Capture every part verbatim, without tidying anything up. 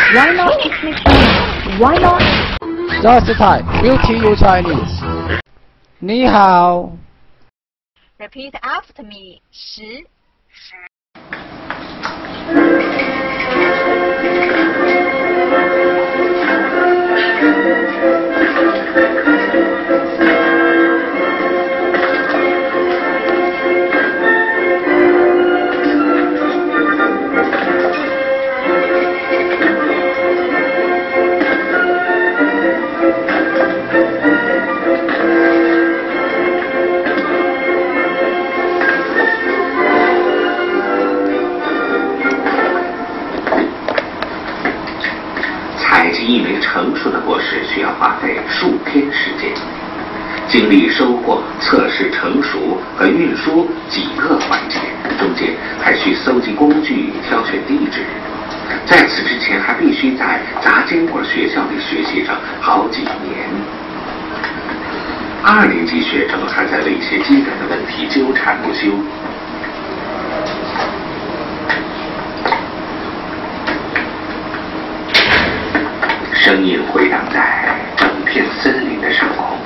Why not speak Chinese? Why not? Just type Beauty You Chinese. 你好。 Repeat after me. 十。 采集一枚成熟的果实需要花费数天时间，经历收获、测试成熟和运输几个环节，中间还需搜集工具、挑选地址。在此之前，还必须在炸坚果学校里学习上好几年。二年级学生还在为一些基本的问题纠缠不休。声音回荡在整片森林的上空。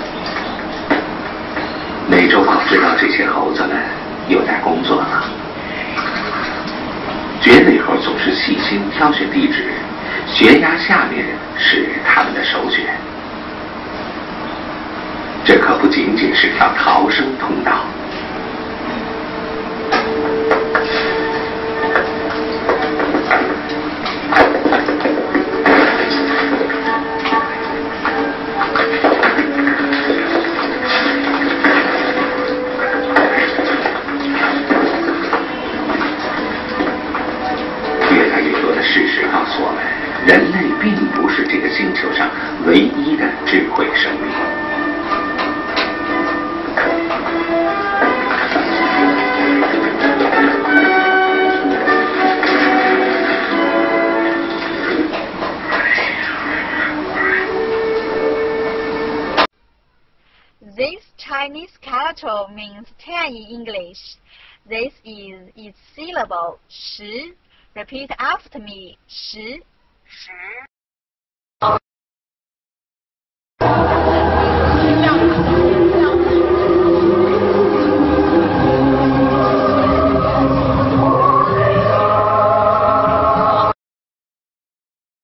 美洲豹知道这些猴子们又在工作了。蕨类猴总是细心挑选地址，悬崖下面是他们的首选。这可不仅仅是条逃生通道。事实告诉我们，人类并不是这个星球上唯一的智慧生命。 This Chinese character means ten in English. This is its syllable 十。Repeat after me. 十。十。